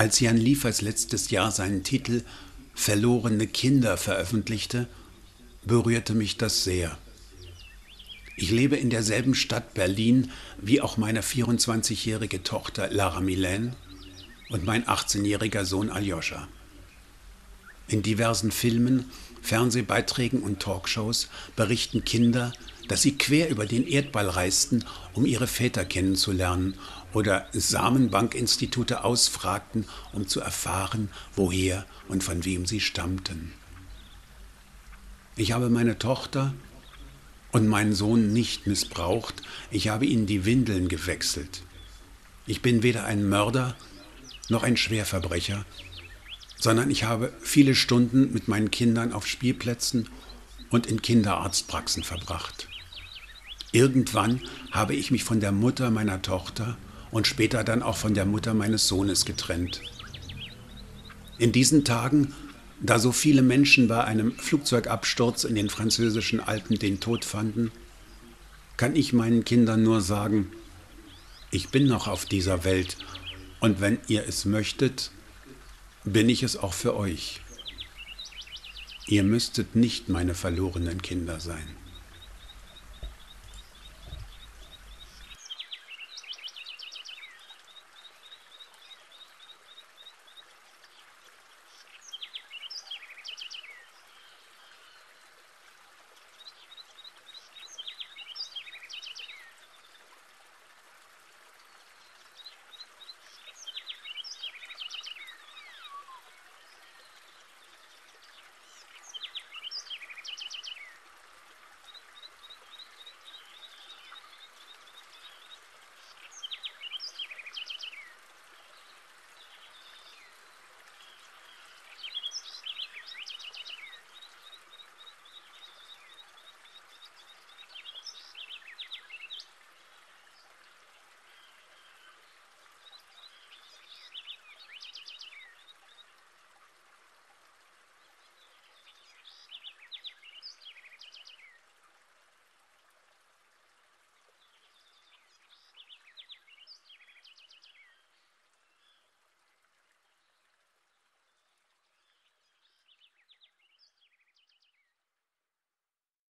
Als Jan Liefers letztes Jahr seinen Titel »Verlorene Kinder« veröffentlichte, berührte mich das sehr. Ich lebe in derselben Stadt Berlin wie auch meine 24-jährige Tochter Lara Milene und mein 18-jähriger Sohn Aljoscha. In diversen Filmen, Fernsehbeiträgen und Talkshows berichten Kinder, dass sie quer über den Erdball reisten, um ihre Väter kennenzulernen oder Samenbankinstitute ausfragten, um zu erfahren, woher und von wem sie stammten. Ich habe meine Tochter und meinen Sohn nicht missbraucht, ich habe ihnen die Windeln gewechselt. Ich bin weder ein Mörder noch ein Schwerverbrecher, sondern ich habe viele Stunden mit meinen Kindern auf Spielplätzen und in Kinderarztpraxen verbracht. Irgendwann habe ich mich von der Mutter meiner Tochter und später dann auch von der Mutter meines Sohnes getrennt. In diesen Tagen, da so viele Menschen bei einem Flugzeugabsturz in den französischen Alpen den Tod fanden, kann ich meinen Kindern nur sagen, ich bin noch auf dieser Welt und wenn ihr es möchtet, bin ich es auch für euch. Ihr müsstet nicht meine verlorenen Kinder sein.